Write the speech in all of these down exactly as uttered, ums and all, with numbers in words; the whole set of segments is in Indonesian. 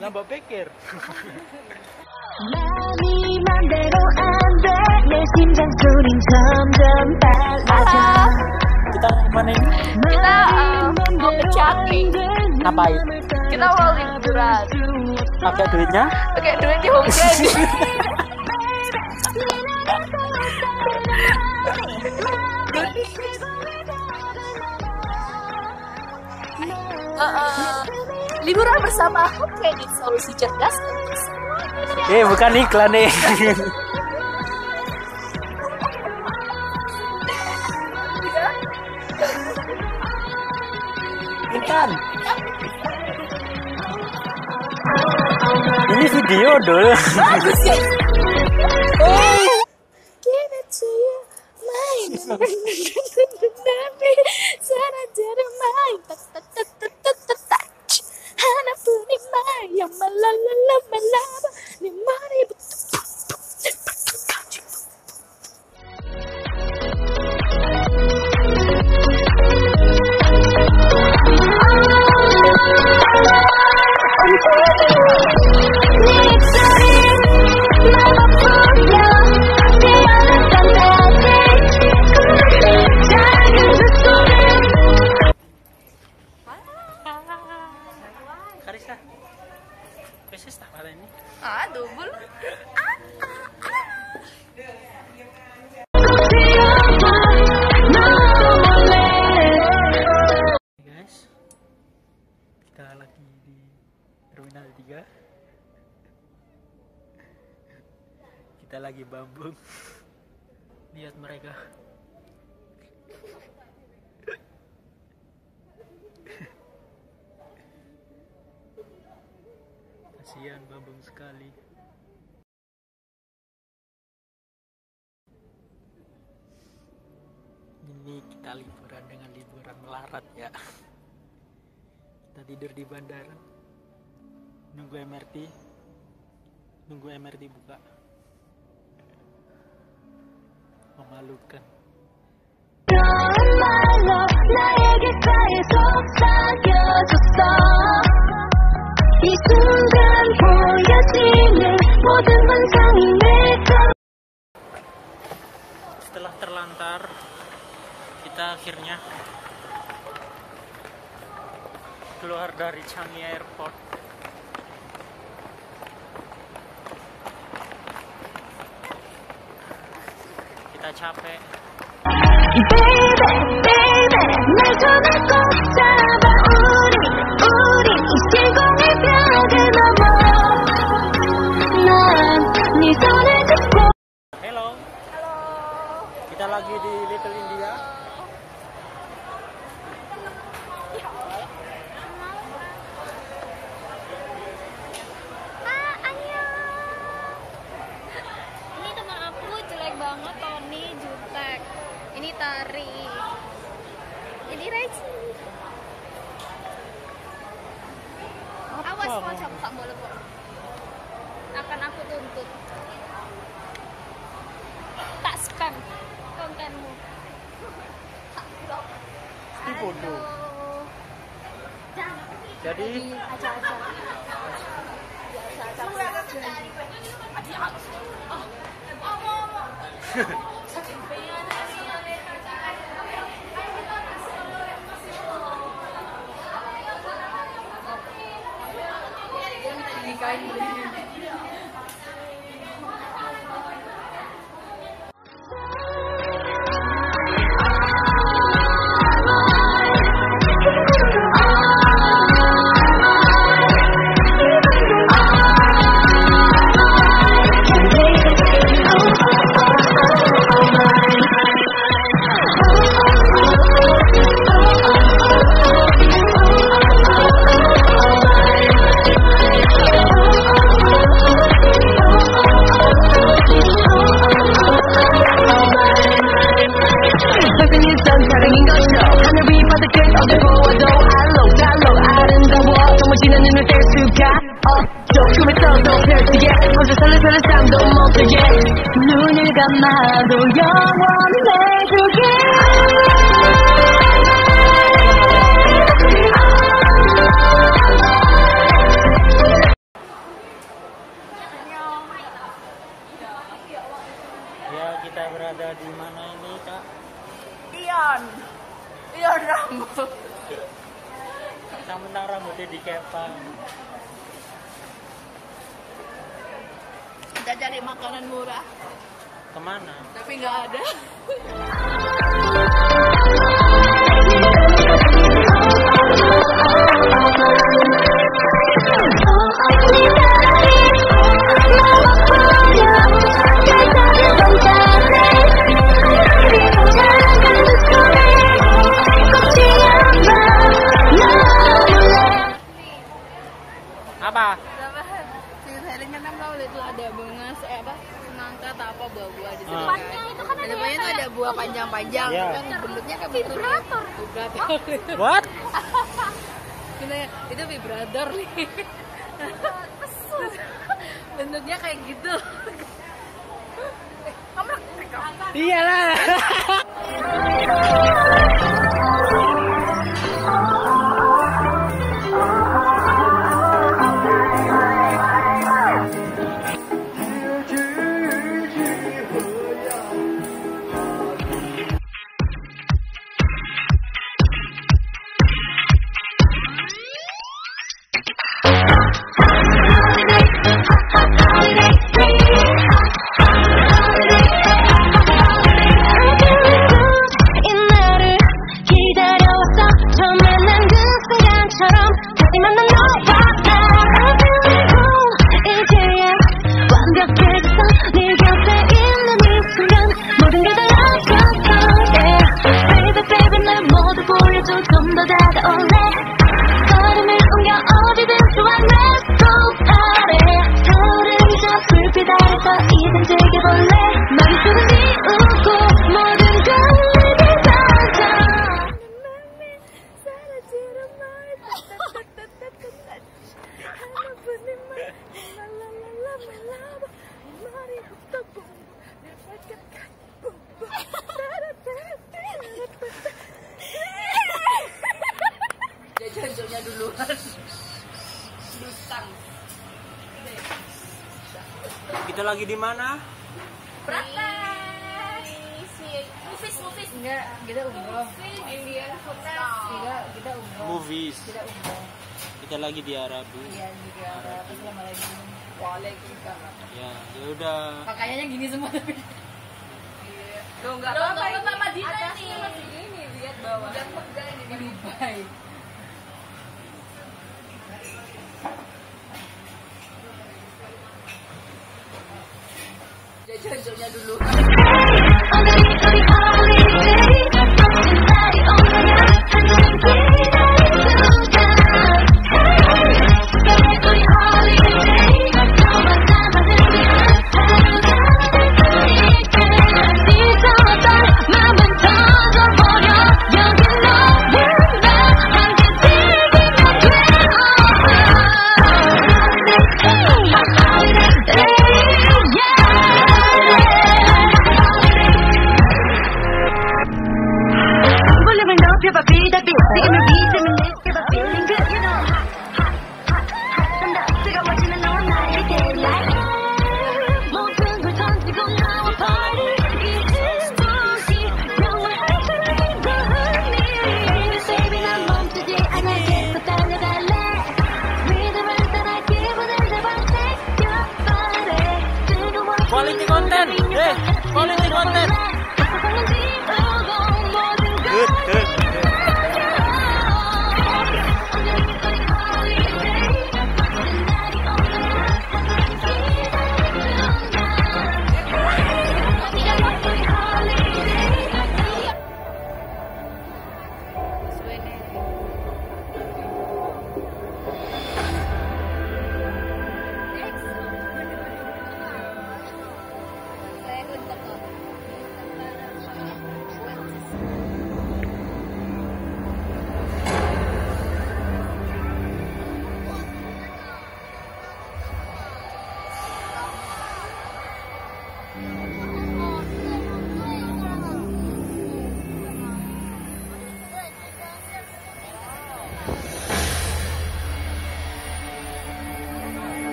Nambah pikir. Kita mana ini? Kita uh, mau ke Cakri. Ngapain? Kita mau liburan. Pakai duitnya? Pakai duit di Hong Kong. uh, uh, liburan bersama Home Credit, solusi cerdas untuk semuanya. Eh, bukan iklan nih. Ikan. Ini video dulu. Bagus ya. Give it to you, mine. Sana jadi main. Hana puni main. Yang malalala malaba. Ni mari betul. Karisa, beses tak pada ini? Ah, double. Guys, kita lagi di Terminal tiga. Kita lagi bambung. Lihat mereka. Kasihan bambung sekali. Ini kita liburan dengan liburan melarat ya. Kita tidur di bandara. Nunggu M R T. Nunggu M R T buka. Memalukan. Setelah terlantar, kita akhirnya keluar dari Changi Airport. Kita capek. Hello. Halo. Kita lagi di Little India. Ah, annyeong. Ini teman aku jelek banget, Tony jutek. Ini Tari. Ini Raichi. Awas pocong, tak boleh kok. Akan aku tuntut. Tak spam kontenmu. Tak blok. Ini bodoh. Jadi Aja-aja. 눈을 감아도 영원해줄게. Ion. Ion rambut. Mentang-mentang rambutnya dikepang. Kita cari makanan murah, Kemana? tapi nggak ada. Apa? Si Helen kan tahu itu ada bunga eh apa semangka atau apa buah-buah di situ. Ah. Depannya itu kan ada depannya tuh ada buah panjang-panjang Iya. kan bentuknya kayak vibrator. Vibrator. What? Gila ya, itu vibrator nih. Bentuknya kayak gitu. Kamu Iyalah. Jajannya duluan. Dutang. Kita lagi di mana? Movies, movies. Enggak, kita umroh. Indian food Enggak, kita umroh. Movies. Kita umroh. Kita lagi di Arabi. Iya, di Arab. Terus lama lagi. Waalaikumsalam. Ya, ya udah. Pakaiannya gini semua tapi. Loh, enggak apa-apa ini. Mama Dina nih. Masih gini, lihat bawah. Udah pegang ini di Dubai. Jajannya dulu. Quality content. Eh, quality content. Good, good.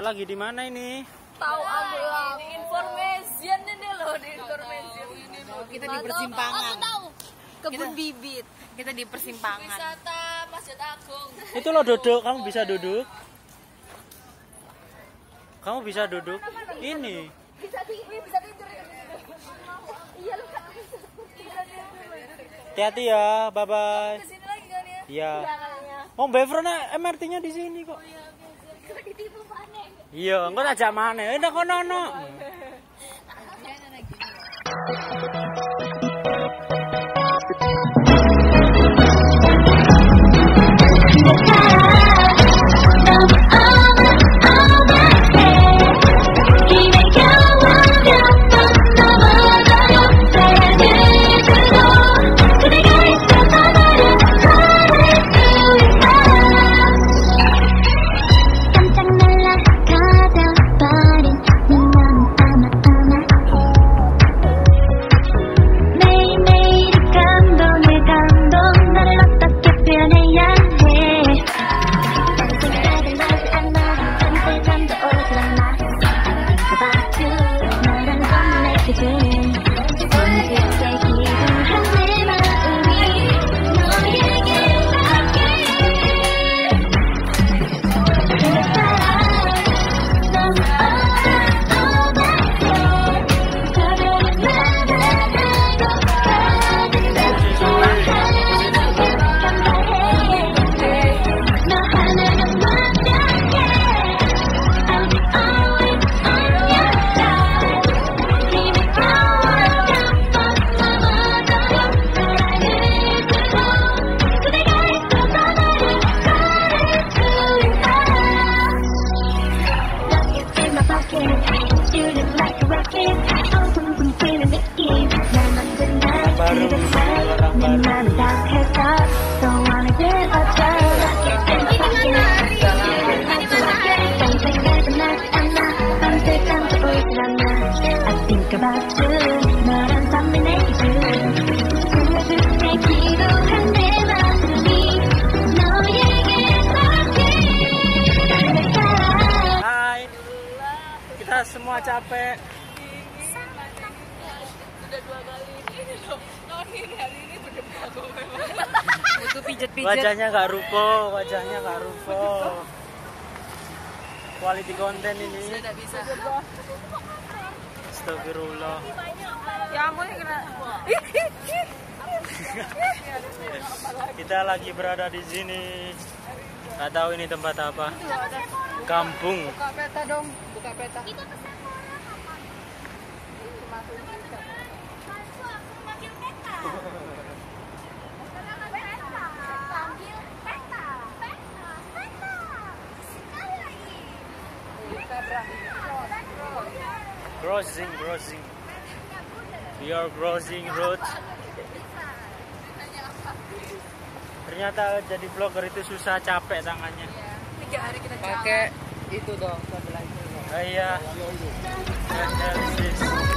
lagi di mana ini? Tahu aku di information ini loh, di information ini loh. Kita di persimpangan. Aku tahu. Kebun Kita- bibit. Kita di persimpangan. Wisata Masjid Agung. Itu lo duduk, kamu bisa duduk. Kamu bisa duduk. Ini. Bisa tidur, bisa tidur. Iya lu kan bisa tidur. Hati-hati ya, bye bye. Kesini lagi kan ya? Iya. Belakangnya. Oh, Beverna M R T-nya di sini kok. Kita ditipu panen. Iya, engko ajak mana? Enak kono ono. Hai, kita semua capek. Sudah dua kali ini loh. Noni hari ini berdebat memang. Butuh pijet-pijet. Wajahnya nggak ruko, wajahnya nggak ruko. Quality konten ini. Tidak bisa. Astagfirullah. Ya ampun kena. Kita lagi berada di sini. Nggak tahu ini tempat apa. Kampung. Buka peta dong, buka peta. Crossing, crossing. We are crossing road. Ternyata jadi vlogger itu susah, capek tangannya. Tiga hari kita Pakai itu dong, sebelah itu. Oh iya. Analysis.